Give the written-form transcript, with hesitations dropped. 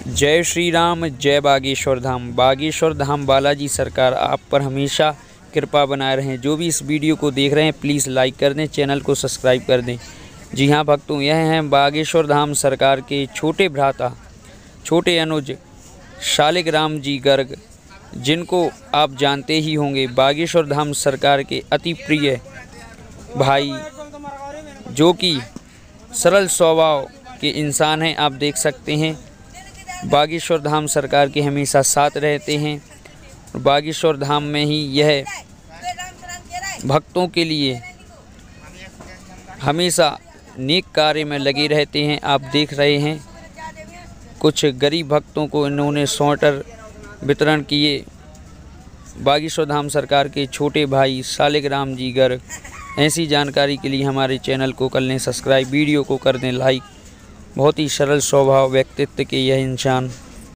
जय श्री राम, जय बागेश्वर धाम। बागेश्वर धाम बालाजी सरकार आप पर हमेशा कृपा बनाए रहें। जो भी इस वीडियो को देख रहे हैं प्लीज़ लाइक कर दें, चैनल को सब्सक्राइब कर दें। जी हाँ भक्तों, यह हैं बागेश्वर धाम सरकार के छोटे भ्राता, छोटे अनुज शालिग्राम जी गर्ग, जिनको आप जानते ही होंगे। बागेश्वर धाम सरकार के अति प्रिय भाई, जो कि सरल स्वभाव के इंसान हैं। आप देख सकते हैं बागेश्वर धाम सरकार के हमेशा साथ रहते हैं। बागेश्वर धाम में ही यह भक्तों के लिए हमेशा नेक कार्य में लगे रहते हैं। आप देख रहे हैं कुछ गरीब भक्तों को इन्होंने स्वेटर वितरण किए। बागेश्वर धाम सरकार के छोटे भाई शालिग्राम जी गर्ग। ऐसी जानकारी के लिए हमारे चैनल को कर लें सब्सक्राइब, वीडियो को कर दें लाइक। बहुत ही सरल स्वभाव व्यक्तित्व के यह इंसान